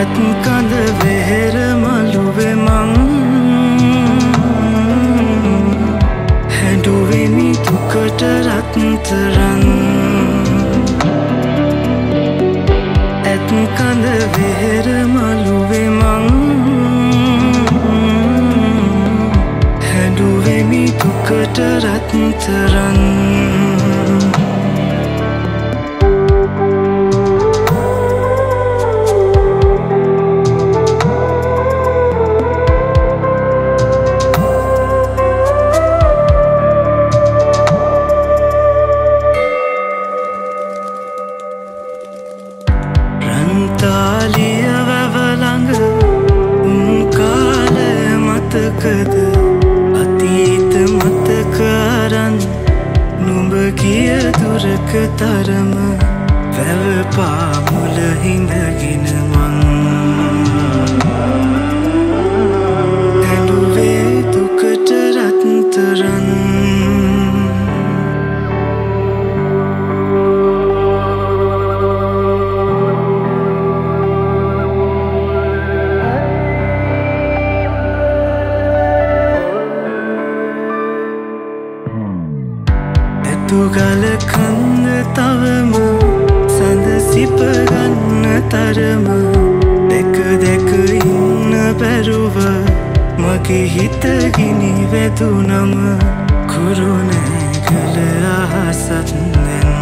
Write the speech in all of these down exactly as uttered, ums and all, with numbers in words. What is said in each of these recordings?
ඇත් කඳ වෙහෙර මළුවේ මං හැඬුවෙමි දුකට රත්තරන් ඇත් කඳ වෙහෙර මළුවේ මං හැඬුවෙමි දුකට රත්තරන් රන්තාලිය වැව ළඟ උන් කාලය මතකද අතීත මතක අරන් නුඹ ගිය දුරක තරම වැව පාමුල හිඳගෙන මං හැඬුවේ දුකට රත්තරන් තුගල කන්න තවම සඳ සිප ගන්න තරම දෙක දෙක ඉන්න බැරුව මගේ හිත ගිනි වැදුනම කුරුණෑගල අහසත් දැන්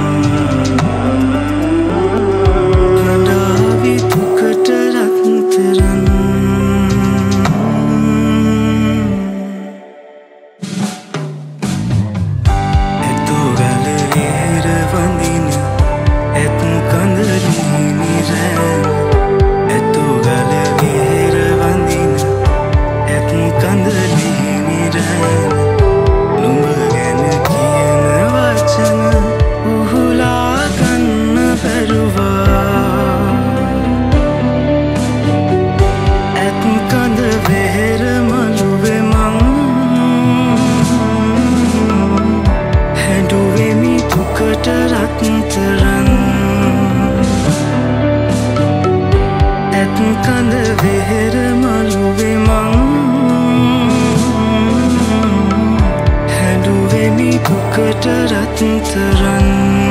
හඬාවි දුකට රත්තරන් කඳ වෙහෙර මළුවේ මං හැඬුවෙමි දුකට රත්තරන්